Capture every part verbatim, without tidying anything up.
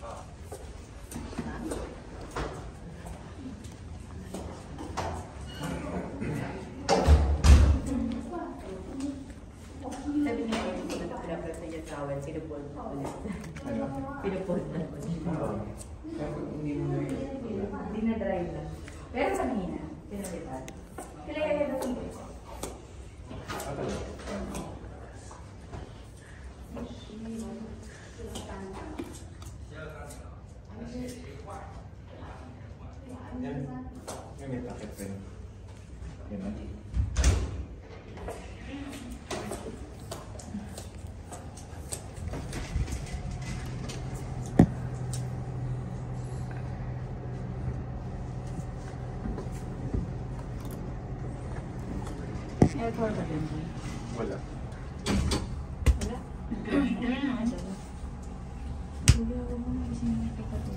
Pinupod ulit. Pinupod na ulit. Hindi na dry lang. Pero kanina, pinalitan. Kailangan na ito. Yan. Yan may packet rin. Yan na. Aircon ba din? Wala. Wala? Wala ako mo na kasi nakikita din.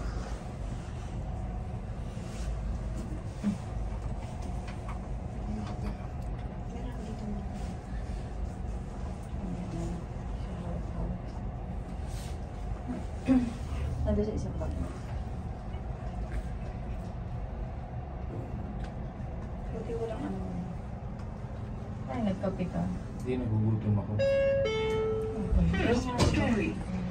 Nandun sa isang bag. Buti walang ano. Ay, nagkape ka. Hindi, nagugutom ako. Okay.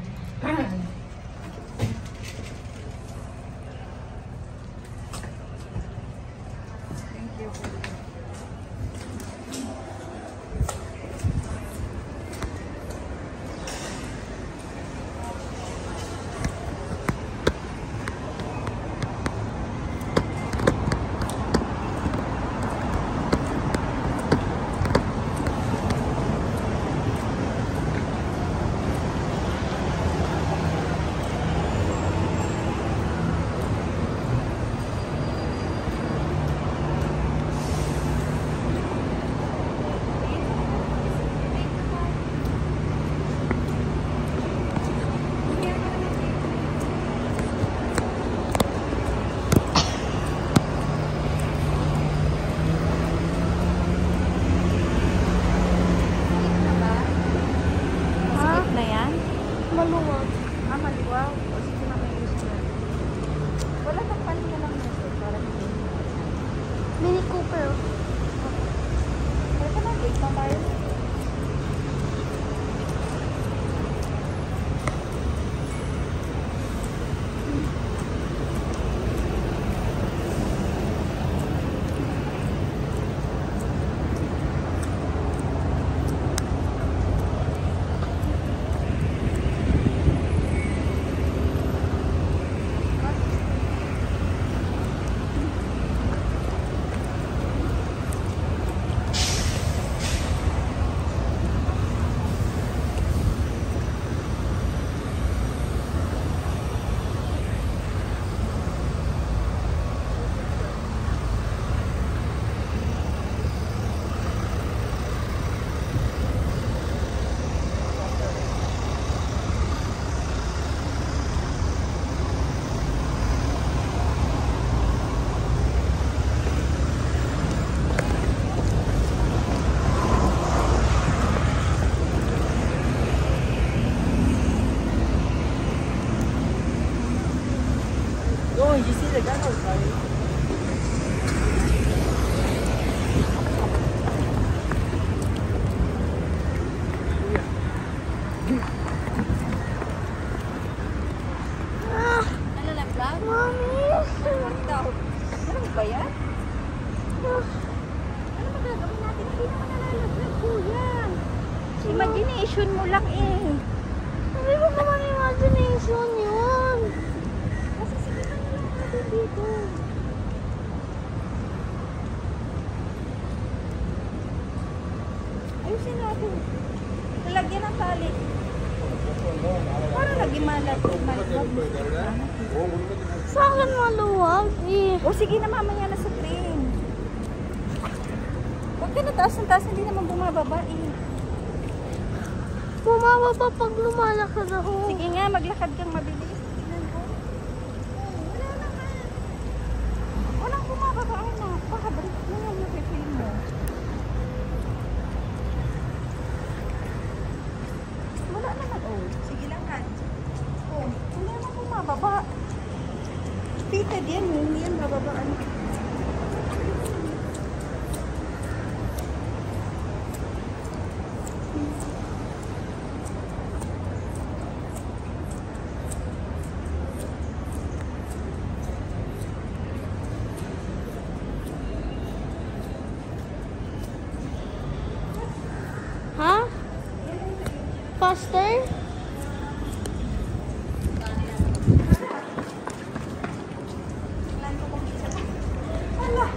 Thank you. Maluwag. Ah, maliwaw. O sige na may gusto na. Wala kang panin na lang nasa para hindi. Mini Cooper. Pwede na, wait na tayo. Oh, you see the gun outside? Ano lang vlog? Mommy! Ano ba yan? Ano magagawin natin? Hindi naman nalalaglag po yan. Imagination mo lang eh. Hindi ko naman imagination yun. Kasi sige na lang natin dito. Ayusin natin. Lalagyan ng tali. Para lagi malat. Sa akin maluwag eh. O sige na, mamaya na sa train. Huwag ka na taas ng taas, hindi naman bumababa eh. Bumababa pag lumalakad ako. Sige nga, maglakad kang mabilis. Tingnan ko. Wala naman. Walang bumababa na. Baka break mo yan yung feel mo. Wala naman. Oh, sige lang ha. Oh, wala naman bumababa. pababa. Fitted yan, hindi yan bababaan. Ha? Faster? Ala!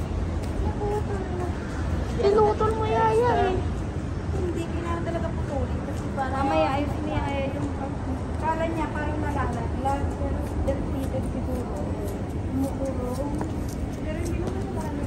Pinutol mo yaya eh. Hindi, kailangan talaga putulin. Kasi para mamaya ayos niya kaya yung kala niya parang nalalat. Lahat pero depleted siguro. Kumukulong. Pero hindi naman nalalat.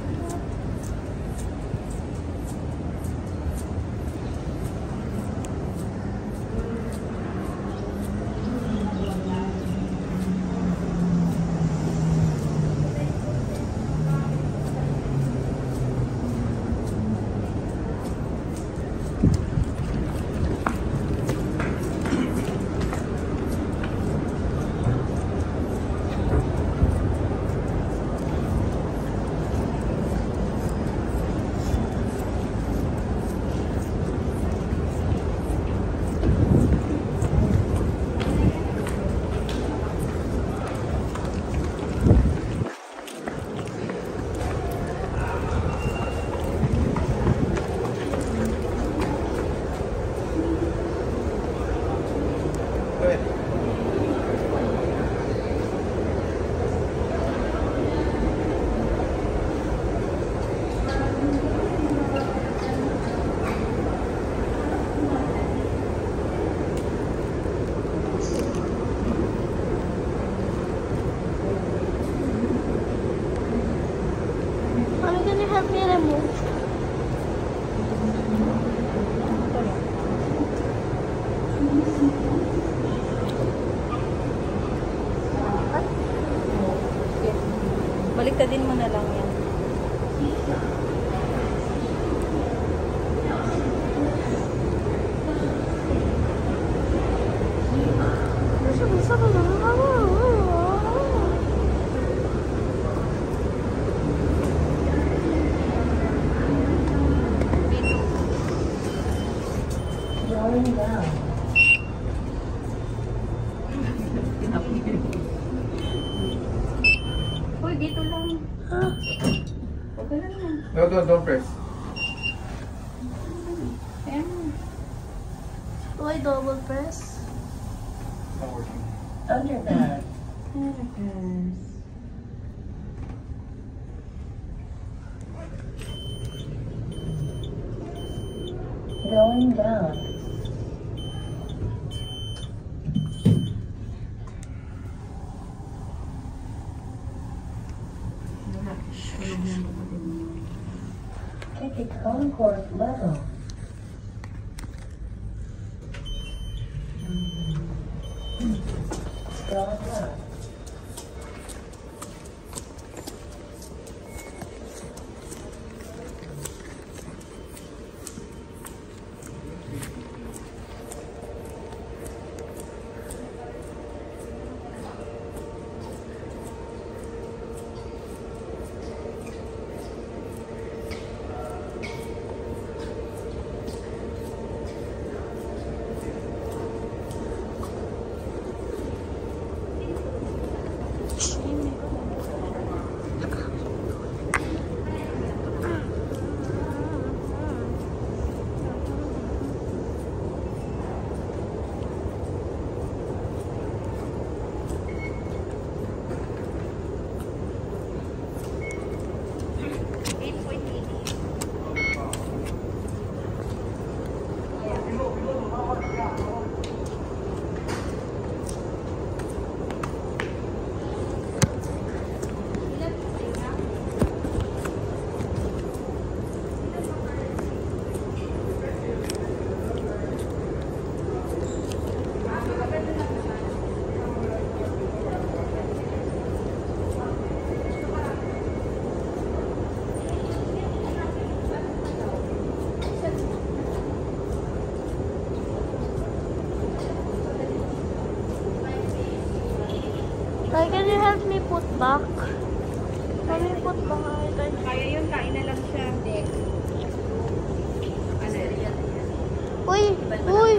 I'm gonna help me remove. Baliktadin mo na lang yan. Going down. Uy, dito lang. Huh? Huwag ka lang yan. No, don't, don't press. Ayan. Do I double press? It's not working. Underpass. Going down. Take a concourse level. Going up. Tay, can you help me put back? Can you put back? Ay, tay. Kaya yun, kain na lang siya. Hindi. Ano yan? Uy! Uy!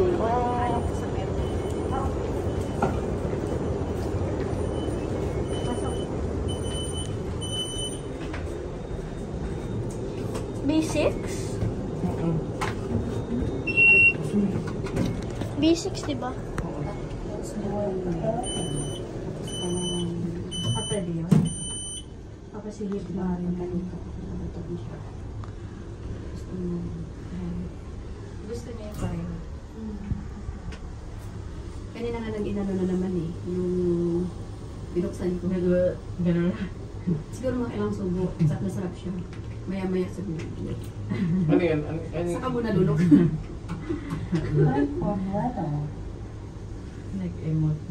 B six? B six, diba? Ah, pwede yun? Papasilip na rin ka dito. Gusto niya yung pareho. Kanina nga nag-inano na naman eh, yung binuksan ko. Ganun. Siguro mga ilang subo, at nasarap siya. Maya-maya siguro. Ano yan? Ano, ano, Saka mo nalunok. Platform level. Nag-emote na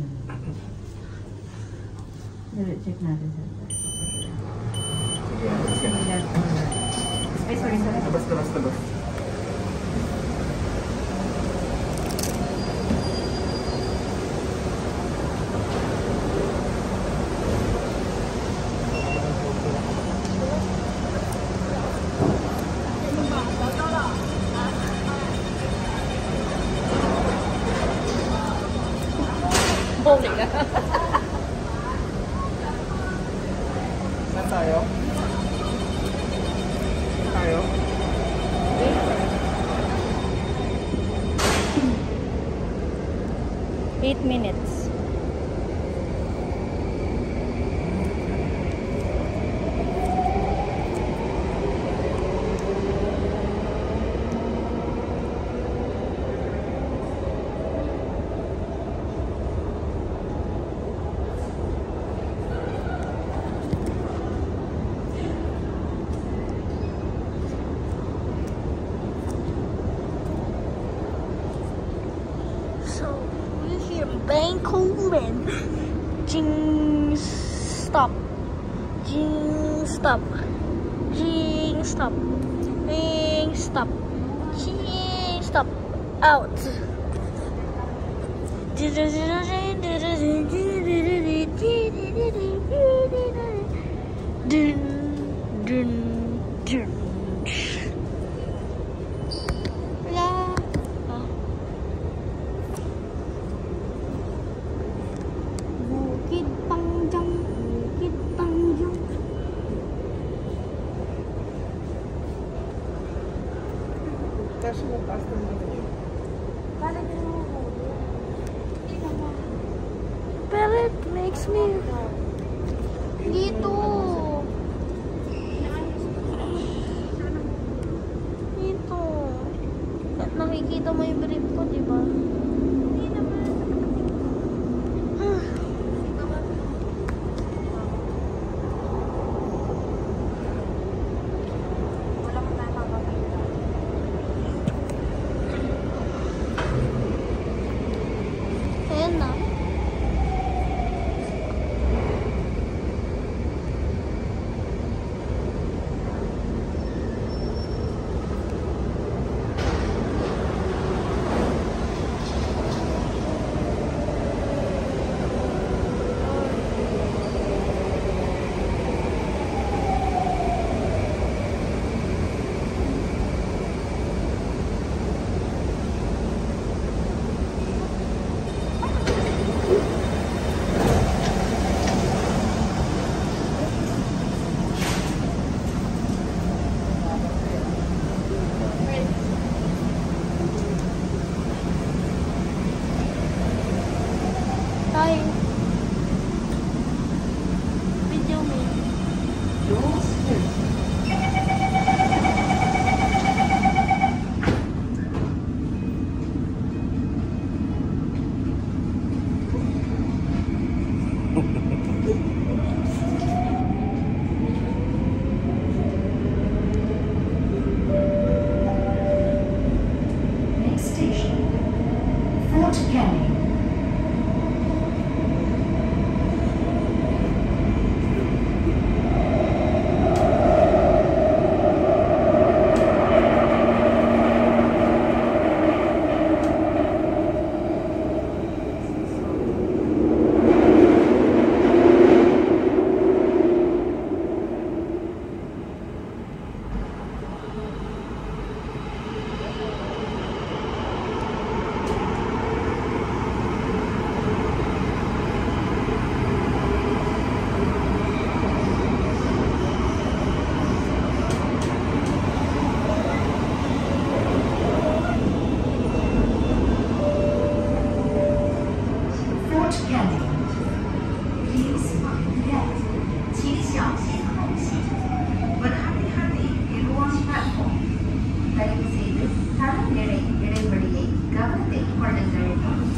naman. Check natin sa Ay, sorry, sorry. labas, labas, labas. Bowling na. Saan tayo? Tayo? Eight minutes. So we're here in Vancouver. Jing stop. Jing stop. Jing stop. Jing stop. Jing stop. Out. Dun dun dun. La. Ah. Bukid Pangjang, Bukid Pangjang. Kasi mo taas naman yun. Kala din mo ko. Hindi naman. Pero it makes me dito. Dito. At nakikita mo yung brief ko, di ba? Hindi naman. Wala ko nakakakita. Ayan na. Please mind the gap. 请小心后行. Berhati-hati di ruang platform. தயவு செய்து தளநிலை இடைவெளியை கவனத்தில் கொள்ளுங்கள்.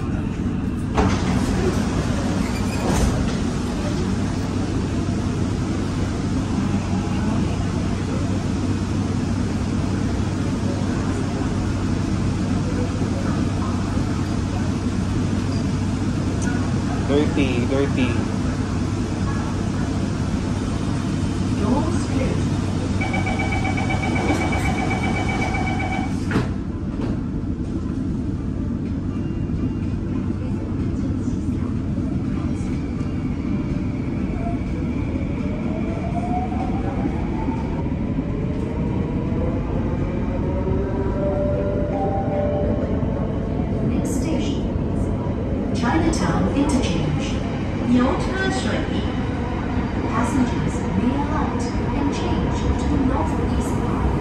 Dirty, dirty. Doors closed. Next station, Chinatown Interchange. 牛车水. Passengers may alight and change to Northeast Line.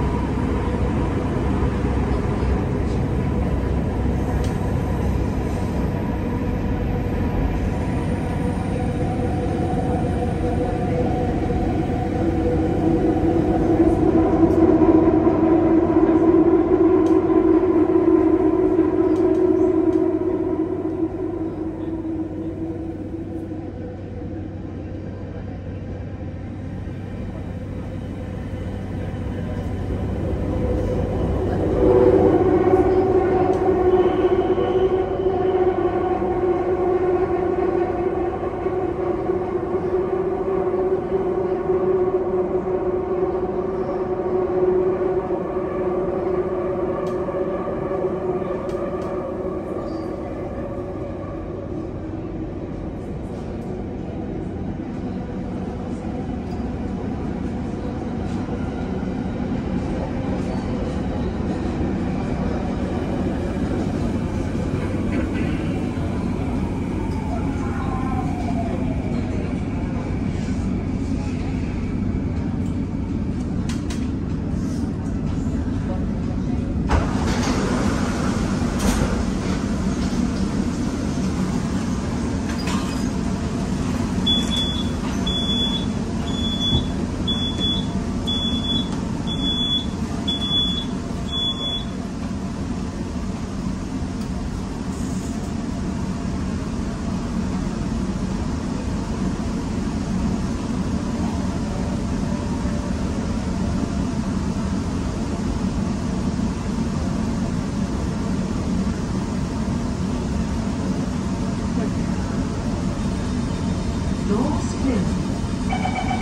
Doors closed.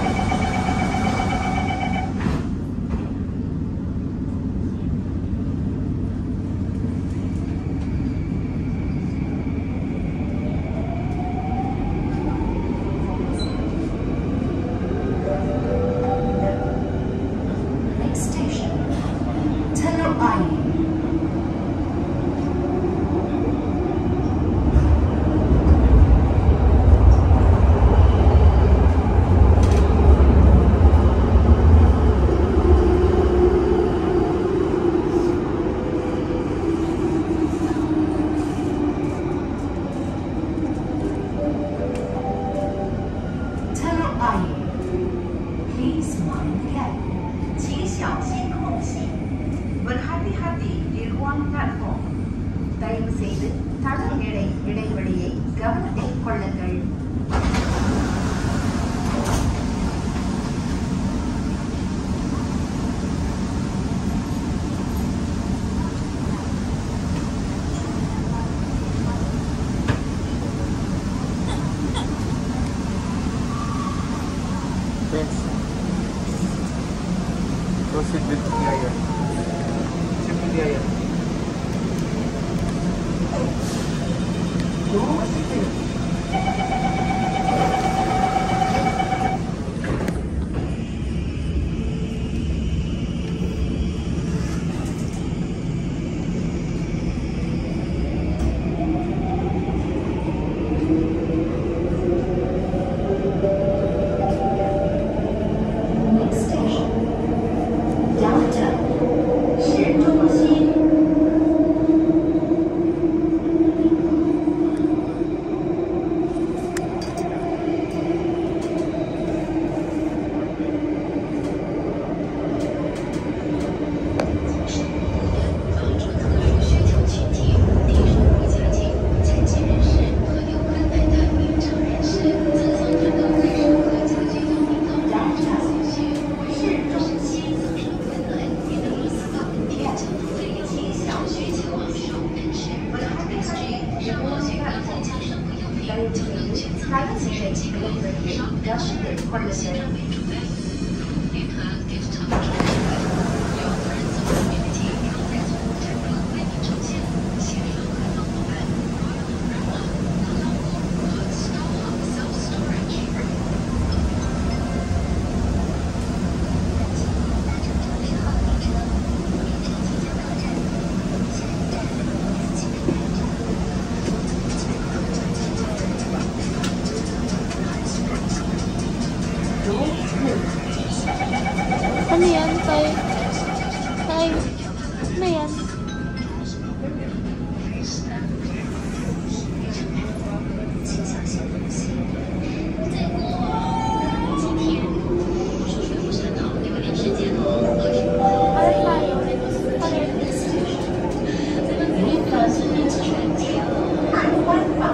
Next station, Telok Ayer. Telok Ayer. Please mind the gap. 请小心后行. Berhati-hati di ruang platform. தயவு செய்து தளநிலை இடைவெளியை கவனத்தில் கொள்ளுங்கள். Friends, proceed with Biaya. Proceed with Biaya. Doors closed. Next station, Downtown 다른 일의 이름을 여신을 걸렸어요. Ano yan, Tay? Tay, ano yan? Ano tayo? Ano yun? 海湾坊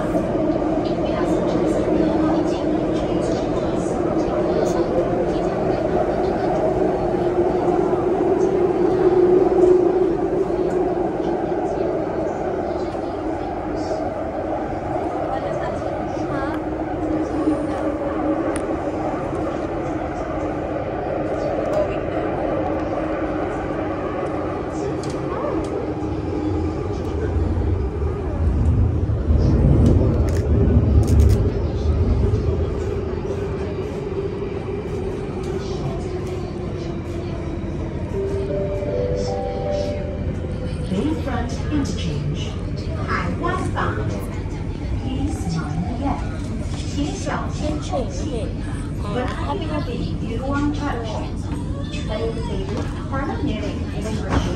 Bayfront Interchange. 海湾坊 Please mind the gap. 请小心后行。文化地渔光platform. ദയവുചെയ്ത് പണം നേരെ ഇടപെടൽ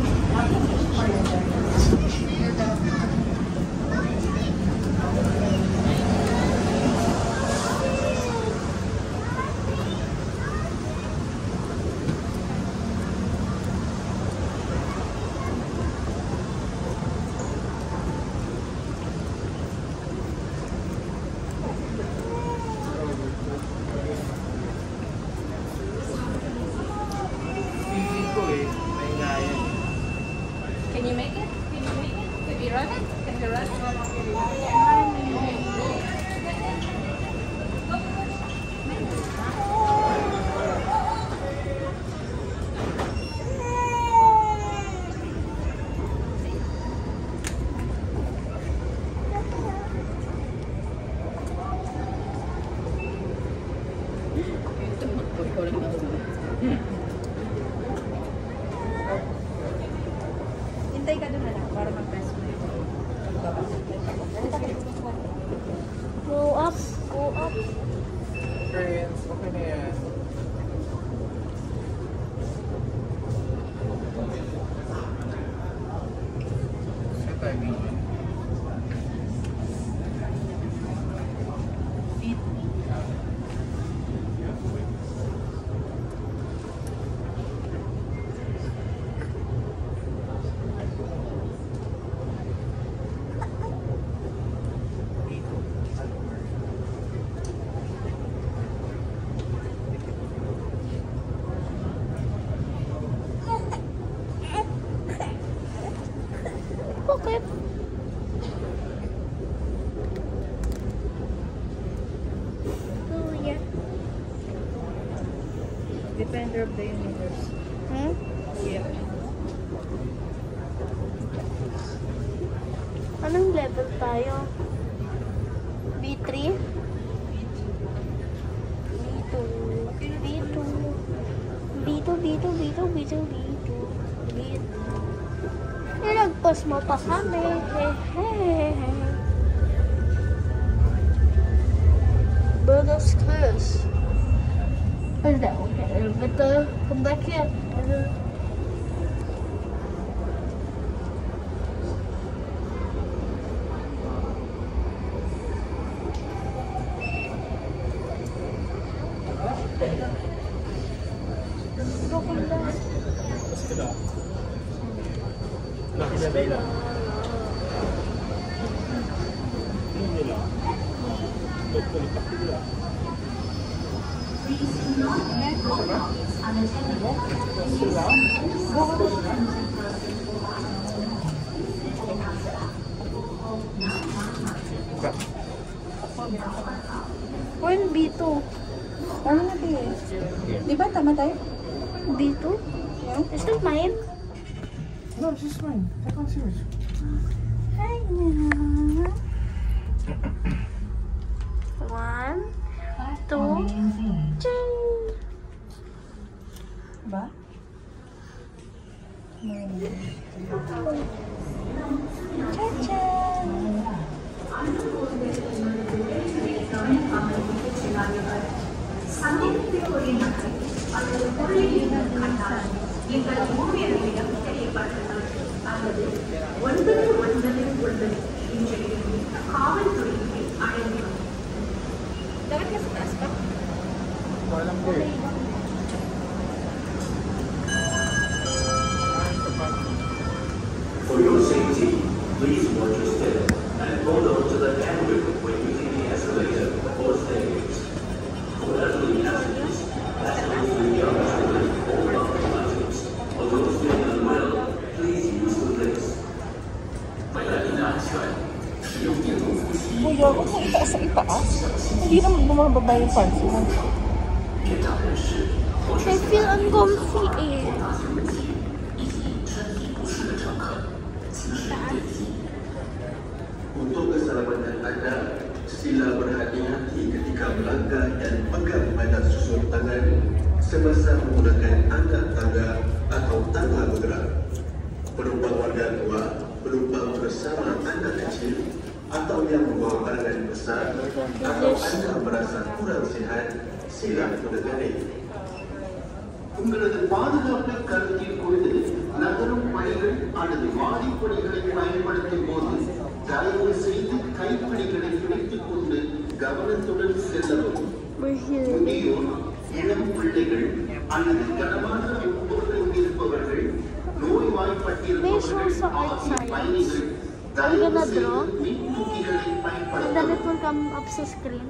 Can you make it? Can you make it? Can you run it? Can you run Hintay ka doon na lang para mag-press mo yun. Go up, go up. Friends, okay na yan. Sa timing. Bakit? Oh, yeah. Defender of the universe. Hmm? Yeah. Anong level tayo? B three? B two. B two. B two, B two, B two, B two, B two. B two. Nilagpas mo pa kami. Hehehe. Bird of Curse. Is that okay? But uh, come back here. Ba? yun, B two. Ano na tayo? Di ba tama tayo? B two? Yeah. Is that mine? No, this is mine. Check out yours. Hi. One, two, three. Ba? Dapat nasa taas pa? Walang beer. For your safety, please watch your step and hold on to the handrail when using the escalator or stairs. For elderly passengers, as those with young children or loved items, or those feeling unwell, please use the lifts. 回来的安全，使用电动扶梯。 Kuya, huwag mo itaas sa itaas. Hindi naman bumababa yung pants mo. 年长人士或是 I feel uncomfy eh. 搭乘电梯以及身体不适的乘客，请使用电梯。Untuk keselamatan Anda, sila berhati-hati ketika melangkah dan pegang pada susur tangan semasa menggunakan anak tangga atau tangga bergerak. Penumpang warga tua, penumpang bersama anak kecil, atau yang membawa barangan besar, atau anda merasa kurang sihat, sila menegani. உங்களது பாதுகாப்பை கருத்தில் கொண்டு நகரும் பணிகள் அல்லது வாடிப்பணிகளை பயன்படுத்தும் போது தயவு செய்து கைப்பிடிகளை பிடித்துக் கொண்டு கவனத்துடன் செல்லவும். முதியோர், இளம் பிள்ளைகள் அல்லது கனமான உட்பொருள் இருப்பவர்கள், நோய்வாய்ப்பட்டிருப்பவர்கள் ஆகிய பயணிகள் தயவு செய்து மின்தூக்கிகளை And then பயன்படுத்தவும். it will come up sa screen.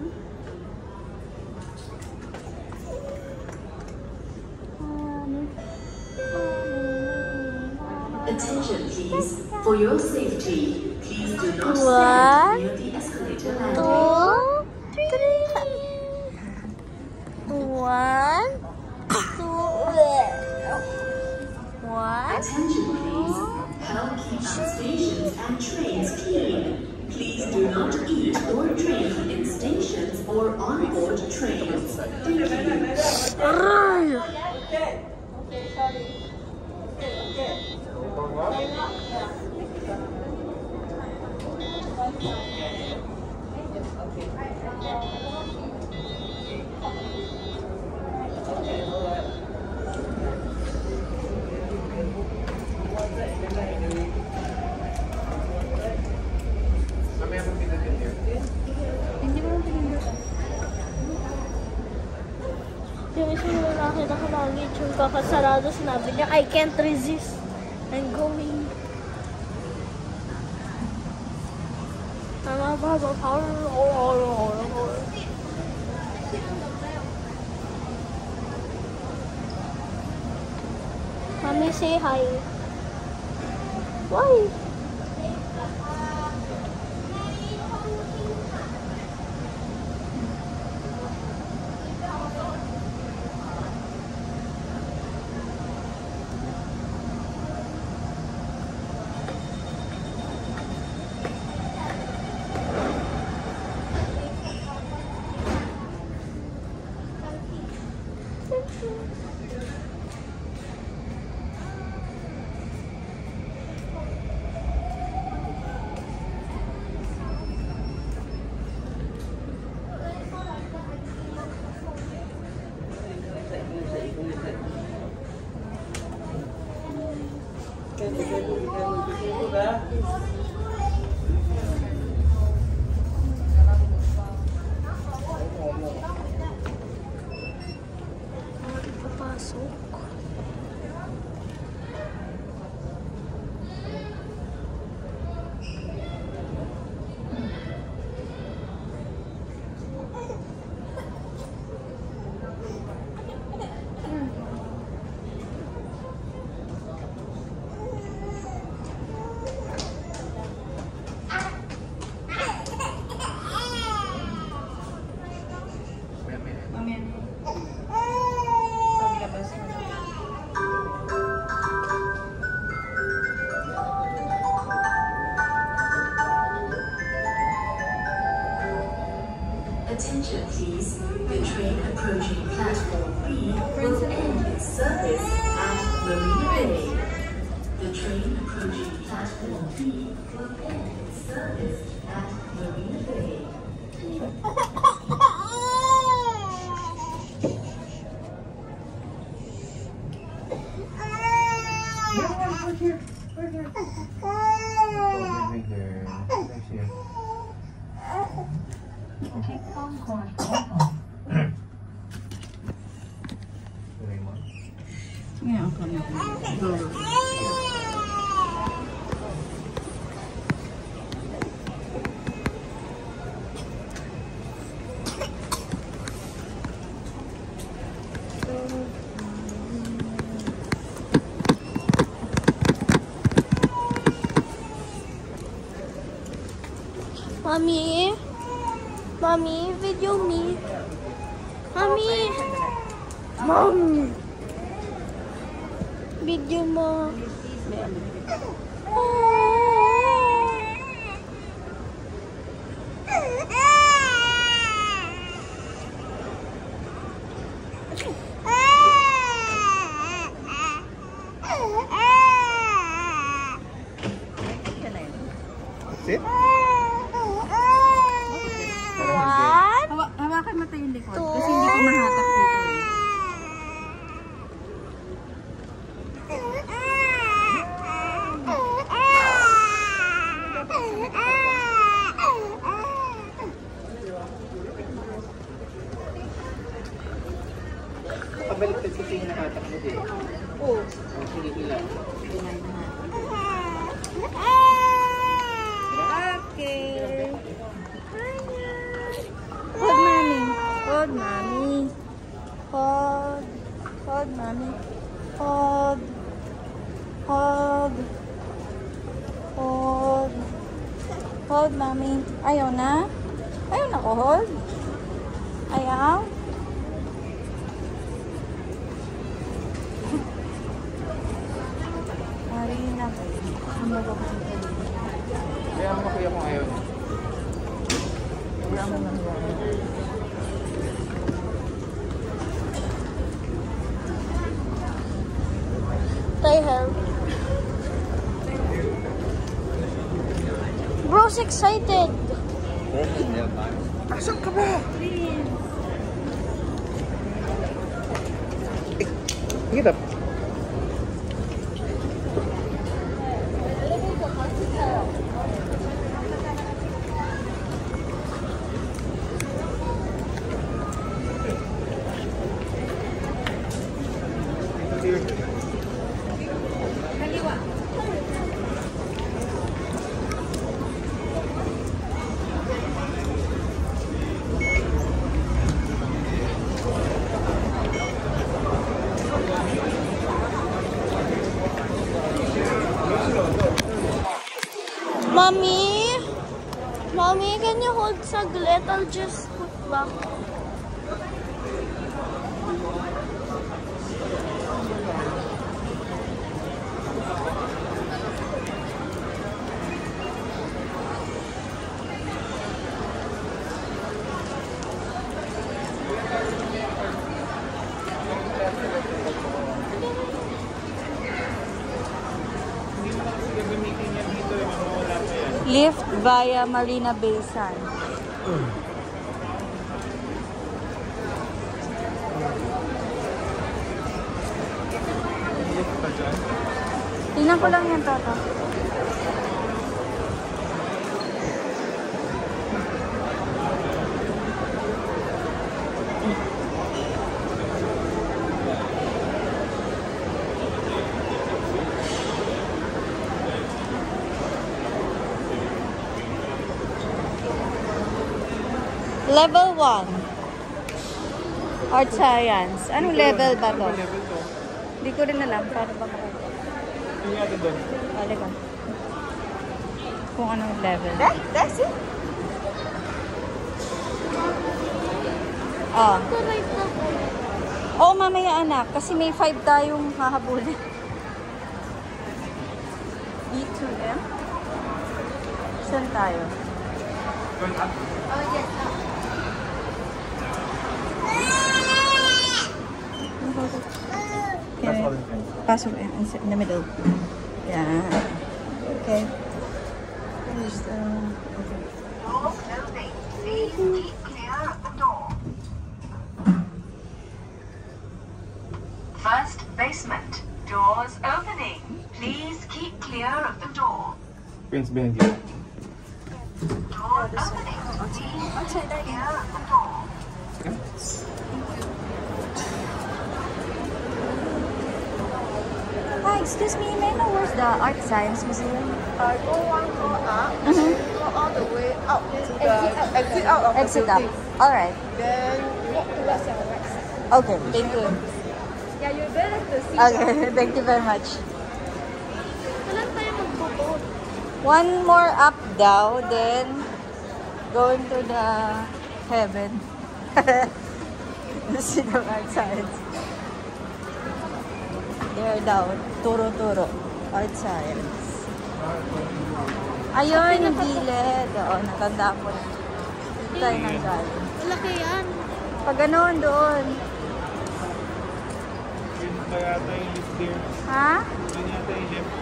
Attention please. For your safety, please do not One, stand near the escalator landing. Two, three. One, two, one. Attention please. Help keep our stations and trains clean. Please do not eat or drink in stations or on board trains. Thank you. Mamaya mo pinagin here. Hindi mo lang pinindot. Yung isang lalaki na kalangit yung kakasarado, sinabi niya, I can't resist. I'm going. Tama ba ba? Mommy, say hi. Why? please. The train approaching platform B will end its service at Marina Bay. The train approaching platform B will end its service at Marina Bay. Yeah, I'm coming. Go. Mommy? Mommy, video me. Mommy? Mom! Video mo. Sit? One, Hawa hawakan mo tayo yung likod. two, Kasi hindi ko mahatak dito eh. Pabaliktad kasi yung nakatak mo din. Oo. Oh, sige, ilan. Okay. Hold mommy. Hold mommy. Hold. Hold mommy. Hold. Hold. Hold. Hold mommy. Ayaw na? Ayaw na ko hold? Ayaw? Marina. Ang bago ko dito. Kaya mo kuya kung ayaw niya. Wala mo lang yan. Tay help. Bro's excited. Asan ka ba? Sige tap. Mommy? Mommy, can you hold saglit? I'll just put back. Lift via Marina Bay Sands. Tingnan ko lang yan, Tata. Level one. Art Science. Anong level ba to? Level to. Hindi ko rin alam. Paano ba makita? Yung natin doon. Halika. Kung anong level. That's it. Ah. Oo, mamaya anak. Kasi may five tayong hahabulin. B two M? Saan tayo? Going up. Oh, yes. pasok in, in the middle. Yeah. Okay. Just, uh, okay. Doors opening. Please keep clear of the door. First basement. Doors opening. Please keep clear of the door. Prince behind you. Doors opening. Please keep clear of the door. Hi, excuse me, may I know where's the Art Science Museum? Uh, go one go up, Mhm. go all the way out to the exit out of Exit the up. building. Alright. Then walk towards your right side. Okay, thank you. Yeah, you better to see. Okay, thank you very much. Kailan tayo magbo-boat? One more up daw, then going to the heaven. The City of Art Science. There daw, turo-turo. Art Science. Ayun, yung gilid. Oo, natandaan ko na. Dito tayo nang galing. Malaki yan. Pag ganoon doon. Yun pa yata yung lift there. Ha? Yun yata yung lift.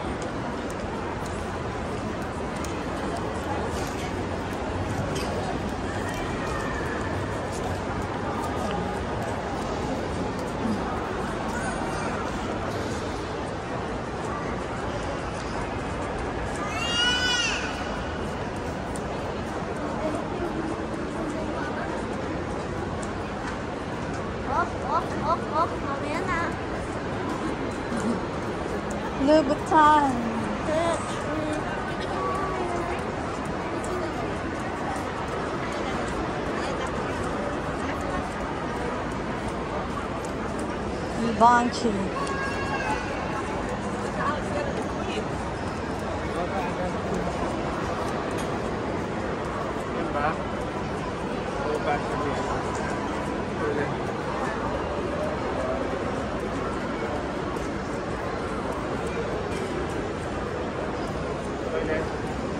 Off, off, off, off. Mamaya na. Louboutin. Givenchy. Yun ba? Go back again. Ulit. Toilet.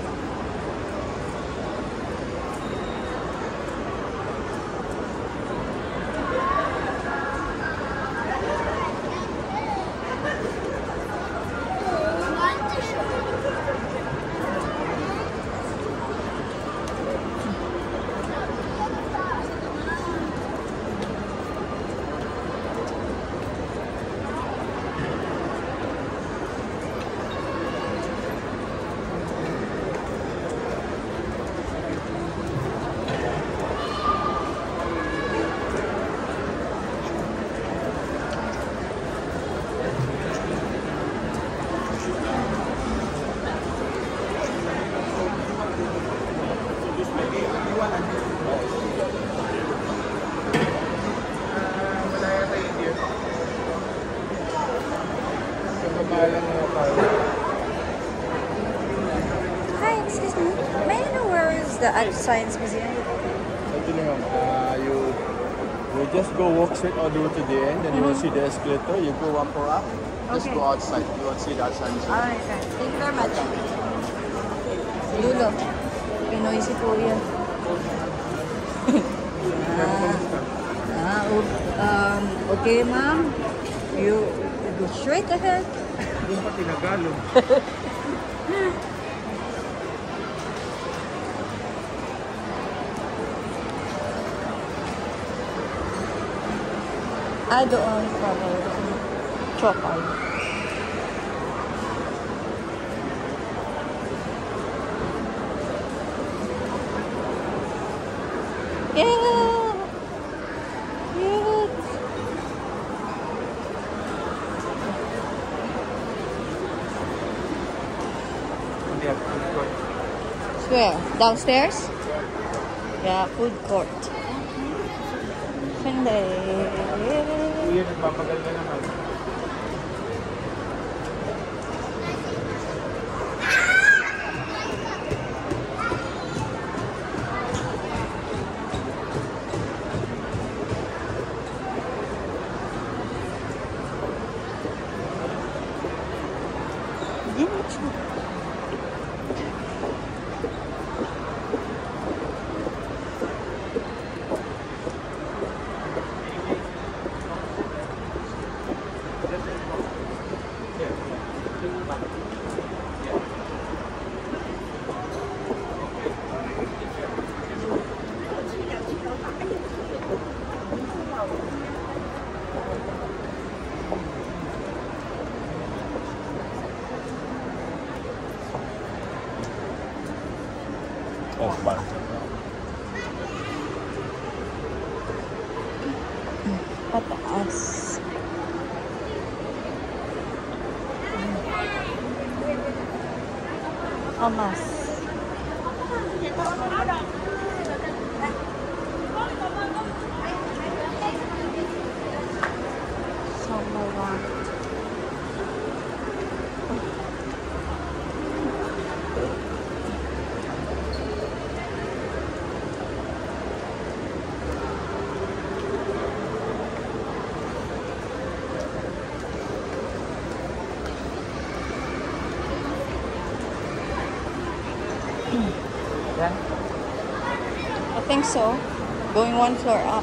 Ah, wala yata yun here. Sa baba lang na tayo. Hi, excuse me. May I know where is the Art Science Museum? Actually, ma'am, uh, you you just go walk straight all the way to the end, and you will see the escalator. You go one floor up. Just Okay. go outside. You will see that sign. Alright, right. Thank you very much. Dulo. Pinoy si Kuya. ah, ah, o- um, okay, ma'am. You go straight ahead. Doon pa tinagalog. Ah, doon. Probably. Chopper. Yeah! Cute! Hindi ako food court. Where? Downstairs? Yeah, food court. Hindi. Kuya, nagpapagal ka naman. Oh, bye. Pataas. Amas. Samaran. I think so. Going one floor up.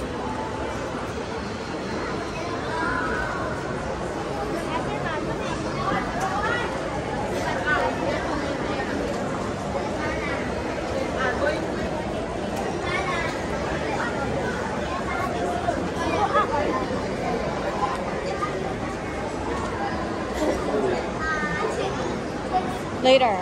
Later.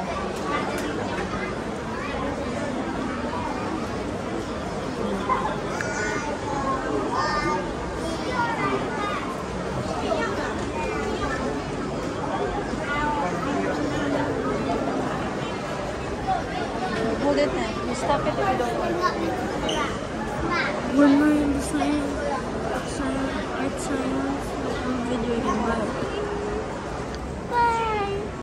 Hold it then. You stop it if you don't want it. One more in the sign. Sign. Art sign.